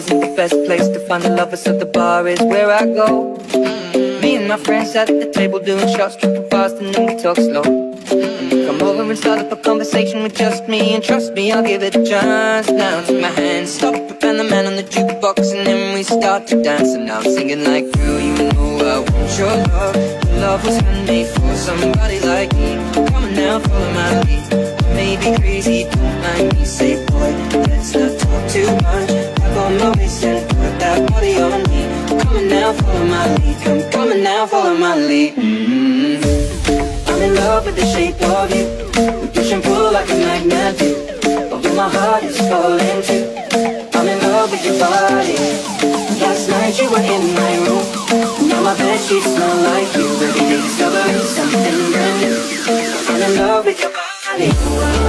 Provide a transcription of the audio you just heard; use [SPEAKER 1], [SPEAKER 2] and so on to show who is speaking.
[SPEAKER 1] isn't the best place to find the lovers, so the bar is where I go. Me and my friends at the table doing shots, tripping fast, and then we talk slow. Come over and start up a conversation with just me, and trust me, I'll give it a chance. Now take my hand, stop it, and the man on the jukebox, and then we start to dance. And now I'm singing like, girl, you know I want your love. Your love was handmade for somebody like me. Come on now, follow my lead. Maybe crazy, don't mind me. Say, boy, let's not talk too much. Grab on my waist and put that body on me. Come on now, follow my lead. Come on now, follow my lead. I'm in love with the shape of you. We push and pull like a magnet do. Although my heart is falling too. I'm in love with your body. Last night you were in my room. Now my bedsheets smell like you. Every day discovering something brand new. I'm in love with your body.